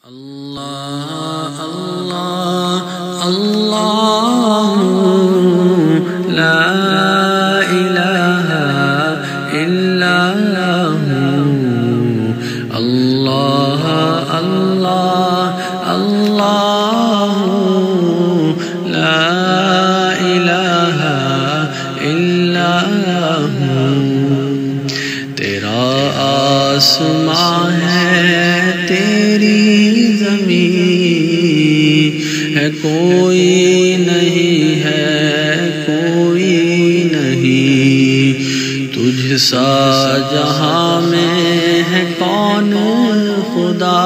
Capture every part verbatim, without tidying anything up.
اللہ اللہ اللہ لا الہ الا اللہ اللہ اللہ لا الہ الا تیرا آسمان ہے تیری زمین ہے، کوئی نہیں ہے کوئی نہیں تجھ سا جہاں میں ہے کون خدا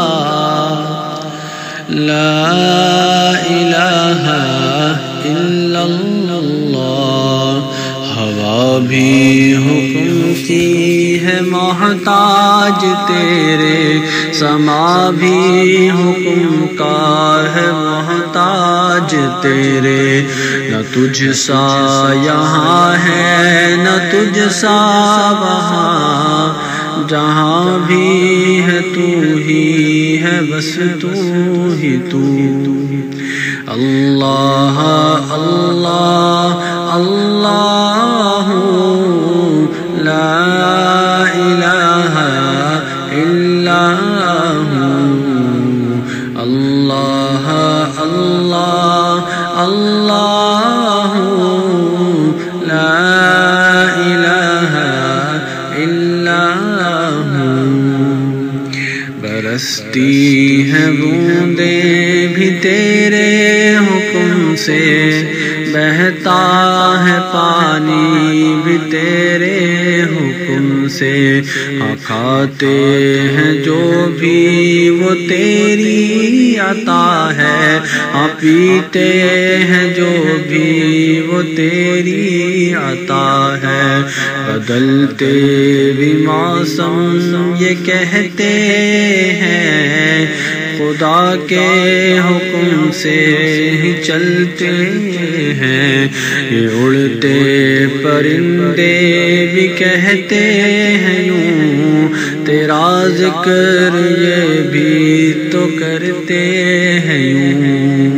لا الہ الا اللہ ہوا بھی حکم کی ہے محتاج تیرے، سما بھی حکم کا ہے محتاج تیرے، نہ تجھ سا یہاں ہے نہ تجھ سا وہاں، جہاں بھی ہے تو ہی ہے بس تو ہی تو اللہ اللہ اللہ لا الہ الا اللہ اللہ اللہ لا الہ الا برستی ہیں بوندیں بھی تیرے حکم سے، بہتا ہے پانی بھی تیرے حکم سے، ہاں کھاتے ہیں جو بھی وہ تیری عطا ہے، ہاں پیتے ہیں جو بھی وہ تیری عطا ہے، بدلتے بھی موسم یہ کہتے ہیں خدا کے حکم سے ہی چلتے ہیں، یہ اڑتے پرندے بھی کہتے ہیں یوں تیرا ذکر یہ بھی تو کرتے ہیں یوں